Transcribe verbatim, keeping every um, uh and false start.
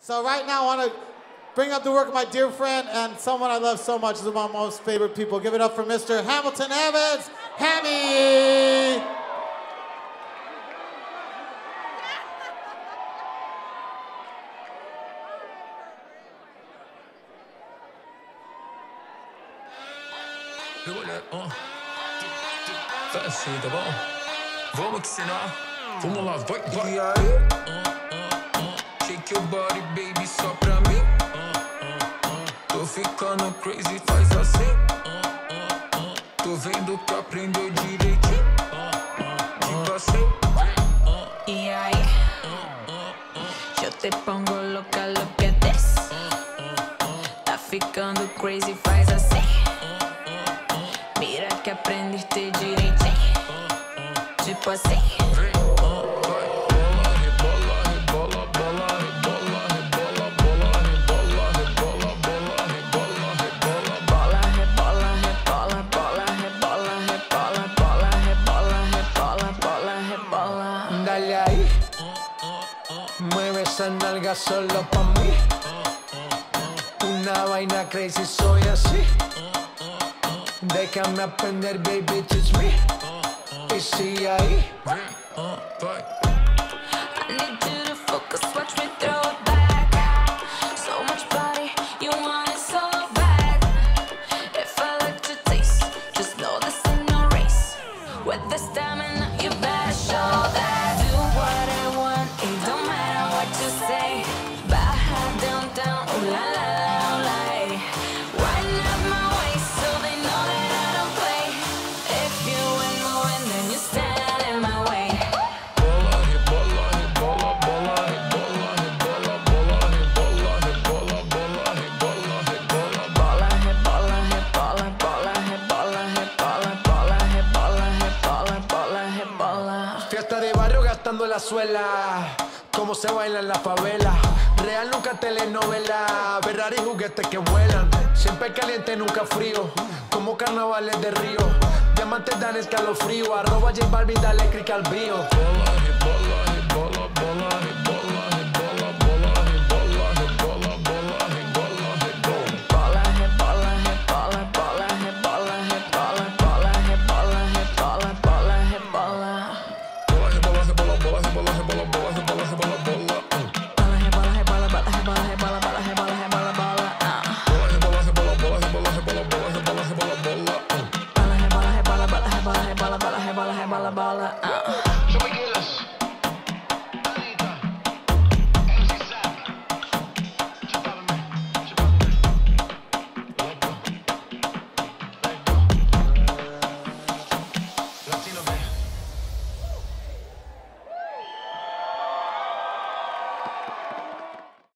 So right now I want to bring up the work of my dear friend and someone I love so much. This is one of my most favorite people. Give it up for Mister Hamilton Evans, Hammy! Fancy tá bom? Vamos que senão, vamos lá, vai, vai. E aí? Shake your body, baby, só pra mim. Tô ficando crazy, faz assim. Tô vendo que aprendeu direitinho. Tipo assim. E aí? Eu te pongo louca, look at this. Tá ficando crazy, faz assim. Mira que aprendiste direitinho. Tipo assim. Dale ahí, mueve esa nalga solo pa' mí. Una vaina crazy, soy así. Déjame aprender, baby, teach me. Y sigue ahí. I need you to focus, watch me throw it back. So much body, you want it so bad. If I like your taste, just know this ain't no race. With the stamina, you better show that. Do what I want, it don't matter what you say. Baja down, down, ooh la la la, ooh la. Wind up my waist so they know that I don't play. If you ain't moving, then you stand in my way. Fiesta de barrio gastando la suela, como se baila en la favela. Real nunca telenovela, Ferrari juguetes que vuelan. Siempre caliente, nunca frío, como carnavales de Río. Diamantes dan escalofrío, arroba J Balvin, dale click al bio.